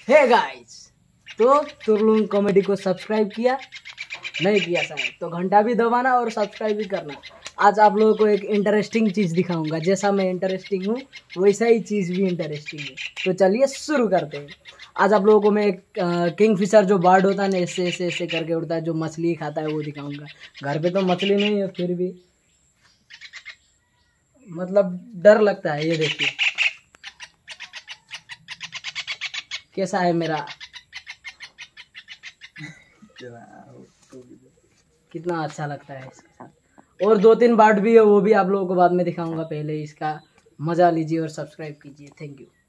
Hey guys, तो तुरलुम comedy को subscribe किया नहीं किया शायद तो घंटा भी दबाना और सब्सक्राइब भी करना। आज आप लोगों को एक इंटरेस्टिंग चीज़ दिखाऊंगा। जैसा मैं इंटरेस्टिंग हूँ वैसा ही चीज़ भी इंटरेस्टिंग है। तो चलिए शुरू करते हैं। आज आप लोगों को मैं एक किंग फिशर जो बर्ड होता है ना, ऐसे ऐसे ऐसे करके उड़ता है, जो मछली खाता है, वो दिखाऊंगा। घर पे तो मछली नहीं है, फिर भी मतलब डर लगता है। ये देखिए कैसा है मेरा, कितना अच्छा लगता है इसके साथ। और 2-3 बर्ड भी है, वो भी आप लोगों को बाद में दिखाऊंगा। पहले इसका मज़ा लीजिए और सब्सक्राइब कीजिए। Thank you.